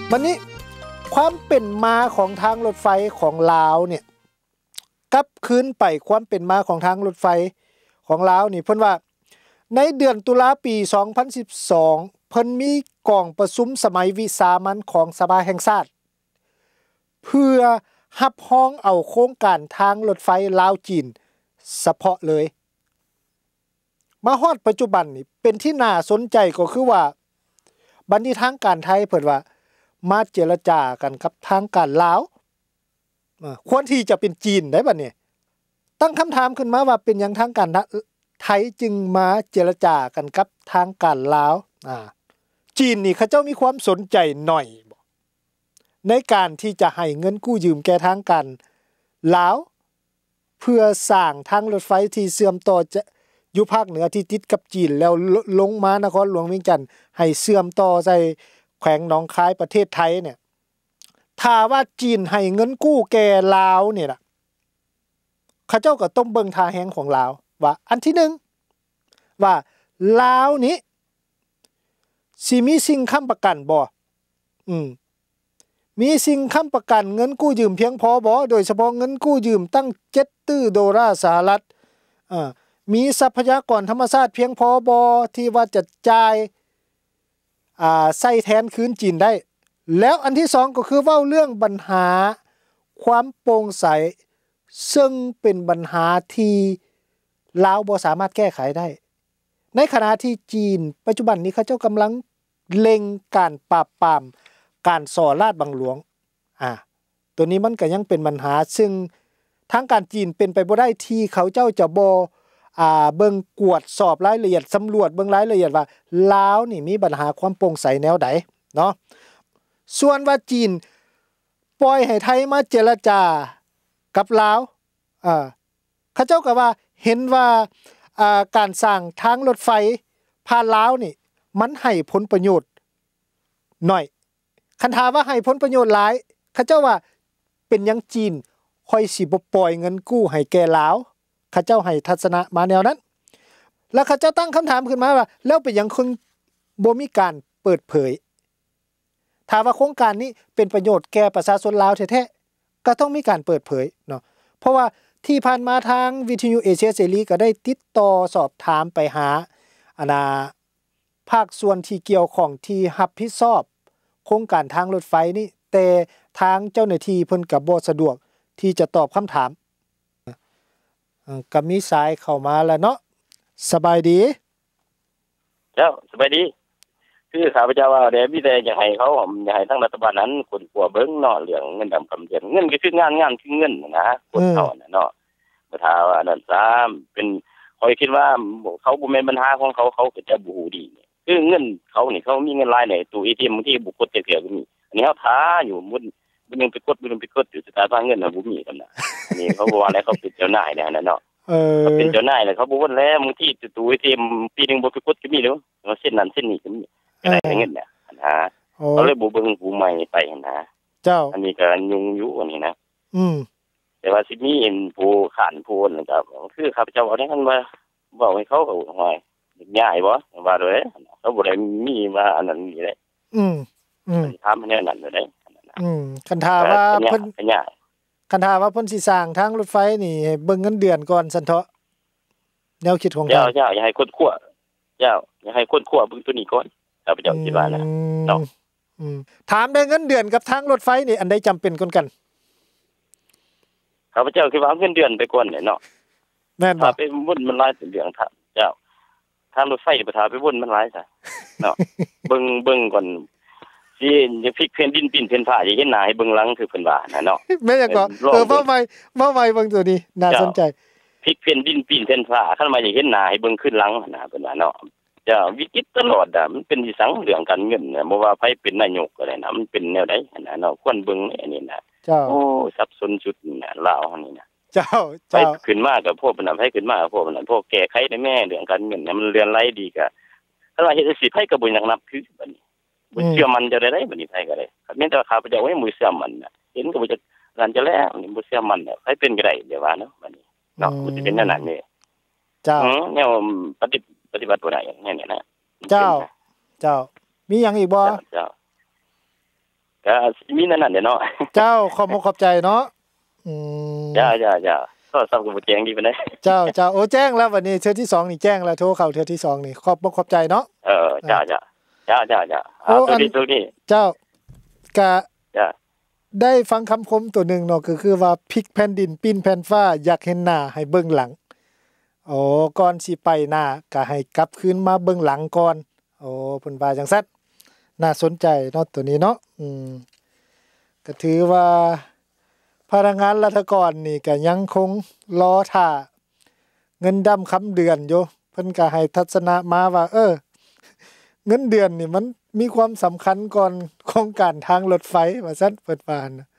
วันนี้ความเป็นมาของทางรถไฟของลาวเนี่ยกลับคืนไปความเป็นมาของทางรถไฟของลาวนี่เพิ่นว่าในเดือนตุลาปี2012เพิ่นมีกองประชุมสมัยวิสามัญของสภาแห่งชาติเพื่อรับรองเอาโครงการทางรถไฟลาวจีนเฉพาะเลยมาฮอดปัจจุบันนี่เป็นที่น่าสนใจก็คือว่าบัดนี้ทางการไทยเพิ่นว่ามาเจรจากันกับทางการลาวควรที่จะเป็นจีนได้บัดนี้ตั้งคำถามขึ้นมาว่าเป็นหยังทางการไทยจึงมาเจรจากันกับทางการลาวจีนนี่เขาเจ้ามีความสนใจหน่อยบ่ในการที่จะให้เงินกู้ยืมแก่ทางการลาวเพื่อสร้างทางรถไฟที่เชื่อมต่อจะอยู่ภาคเหนือที่ติดกับจีนแล้วลงมานครหลวงเวียงจันทน์ให้เชื่อมต่อใส่แขวงหนองคายประเทศไทยเนี่ยถ้าว่าจีนให้เงินกู้แก่ลาวเนี่ยล่ะเขาเจ้าก็ต้องเบิ่งท่าแฮงของลาวว่าอันที่1ว่าลาวนี้สิมีสิ่งค้ำประกันบ่มีสิ่งค้ำประกันเงินกู้ยืมเพียงพอบ่โดยเฉพาะเงินกู้ยืมตั้ง$7 ดอลสหรัฐมีทรัพยากรธรรมชาติเพียงพอบ่ที่ว่าจะจ่ายใส่แทนคืนจีนได้แล้วอันที่2ก็คือเว้าเรื่องปัญหาความโปร่งใสซึ่งเป็นปัญหาที่ลาวบ่สามารถแก้ไขได้ในขณะที่จีนปัจจุบันนี้เขาเจ้ากำลังเล็งการปราบปรามการส่อราษฎร์บังหลวงตัวนี้มันก็ยังเป็นปัญหาซึ่งทางการจีนเป็นไปบ่ได้ที่เขาเจ้าจะบ่เบิ่งกวดสอบรายละเอียดสำรวจเบิ่งรายละเอียดว่าลาวนี่มีปัญหาความโปร่งใสแนวใดเนาะส่วนว่าจีนปล่อยให้ไทยมาเจรจากับลาวเขาเจ้าก็ว่าเห็นว่าการสร้างทางรถไฟผ่านลาวนี่มันให้ผลประโยชน์น้อยคันถามว่าให้ผลประโยชน์หลายเขาเจ้าว่าเป็นหยังจีนค่อยสิบ่ปล่อยเงินกู้ให้แก่ลาวเขาเจ้าให้ทัศนะมาแนวนั้นแล้วเขาเจ้าตั้งคำถามขึ้นมาว่าแล้วเป็นหยังคนบ่มีการเปิดเผยถ้าว่าโครงการนี้เป็นประโยชน์แก่ประชาชนลาวแท้ๆก็ต้องมีการเปิดเผยเนาะเพราะว่าที่ผ่านมาทางวิทยุเอเชียเสรีก็ได้ติดต่อสอบถามไปหาภาคส่วนที่เกี่ยวข้องที่รับผิดชอบโครงการทางรถไฟนี่แต่ทางเจ้าหน้าที่เพิ่นก็บ่สะดวกที่จะตอบคำถามก็มีสายเข้ามาแล้วเนาะสบายดีเจ้าสบายดีคือข้าพเจ้าว่าเดี๋ยวมีแต่อยากให้เขาอยากให้ทางรัฐบาลนั้นคนกลัวเบิ่งเนาะเรื่องเงินดำกำเดือนเงินก็คืองานคือเงินนะคนเฮาน่ะเนาะบ่ถ้าว่านั่นซ้ำเป็นข้อยคิดว่าเขาบ่แม่นปัญหาของเขาเขาก็จะบ่ฮู้ดีคือเงินเขานี่เขามีเงินหลายในตู้ ATM บางทีบุคคลเถื่อนก็มีอันนี้เฮาท้าอยู่มุ่นนึงไปกดอยู่สถาบันเงินน่ะบ่มีกันน่ะอันนี้เขาบ่ว่าแล้วเขาเป็นเจ้านายเนี่ยน่ะเนาะเขาเป็นเจ้านายแล้วเขาบ่วนแล้วบางทีตู้ ATM ปีนึงบ่ไปกดก็มีเด้อเส้นนั้นเส้นนี้ก็มีอะไรเงินเนี่ยเขาเลยบ่เบิ่งผู้ใหม่ไปนะเจ้าอันนี้ก็ยุ่งอยู่อันนี้นะแต่ว่าสิมีผู้ขานผู้นะครับคือข้าพเจ้าเอาได้คั่นว่าบอกให้เขาก็ห้อยย้ายบ่ว่าเด้อเขาบ่ได้มีว่าอันนั้นนี่ได้ถามแนวนั้นได้คันท่าว่าเพิ่นคันท่าว่าเพิ่นสิสร้างทางรถไฟนี่เบิ่งเงินเดือนก่อนซั่นเถาะแนวคิดของเจ้าอย่าให้คนคั่วเจ้าอย่าให้คนคั่วเบิ่งตัวนี้ก่อนข้าพเจ้าคิดว่านะเนาะถามได้เงินเดือนกับทางรถไฟนี่อันใดจำเป็นกว่ากันข้าพเจ้าคิดว่าเงินเดือนไปก่อนเนาะแม่นบ่ถ้าไปวนมันหลายเรื่องถ้าเจ้าทางรถไฟไปถ้าไปวนมันหลายซะเนาะเบิ่งก่อนสิจะพลิกแผ่นดินปิ้นแผ่นฟ้าสิเห็นหน้าให้เบิ่งหลังคือเพิ่นว่านะเนาะแม่นจังก็เว้าใหม่เบิ่งตัวนี้น่าสนใจพลิกแผ่นดินปิ้นแผ่นฟ้าคันมาสิเห็นหน้าให้เบิ่งขึ้นหลังนะเพิ่นว่าเนาะจะวิกฤตตลอดมันเป็นอีสังเรื่องการเงินน่ะบ่ว่าไผเป็นนายกก็ได้นะมันเป็นแนวใดนะเนาะควรเบิ่งอันนี้นะเจ้าโอ้สับสนสุดน่ะลาวนี่นะเจ้าขึ้นมากับพวกมันให้ขึ้นมากับพวกนั้นพวกแก้ไขได้แม่เรื่องการเงินมันเรือนไหลดีก็ถ้าว่าเฮ็ดสิไผก็บ่อยากนับคือบัดนี้บ่เชื่อมันจะได้บัดนี้ไผก็ได้แม้แต่ข้าพเจ้าไว้มือเชื่อมันน่ะเห็นก็บ่จะกันจะแล้วนี่บ่เชื่อมันไผเป็นก็ได้เดี๋ยวว่าเนาะบัดนี้เนาะมันสิเป็นแนวนั้นนี่เจ้าแนวปฏิบัติบ่ได้แน่ๆนะเจ้ามีหยังอีกบ่เจ้าก็สิมีนั่นน่ะเนาะเจ้าขอบขอบใจเนาะอืมจ้าๆๆก็สอบกับแจ้งดีปานใดเจ้าโอ้แจ้งแล้ววันนี้เทื่อที่2นี่แจ้งแล้วโทรเข้าเทื่อที่2นี่ขอบใจเนาะจ้าตัวนี้เจ้ากะจ้าได้ฟังคำคมตัวหนึ่งเนาะก็คือว่าพลิกแผ่นดินปิ้นแผ่นฟ้าอยากเห็นหน้าให้เบิ่งหลังโอ้ก่อนสิไปหน้าก็ให้กลับคืนมาเบิ่งหลังก่อนโอ้เพิ่นว่าจังซั่นน่าสนใจเนาะตัวนี้เนาะก็ถือว่าพนักงานรัฐกรนี่ก็ยังคงรอท่าเงินดำค้ำเดือนอยู่เพิ่นก็ให้ทัศนะมาว่าเงินเดือนนี่มันมีความสำคัญก่อนโครงการทางรถไฟว่าซั่นเพิ่นว่านะ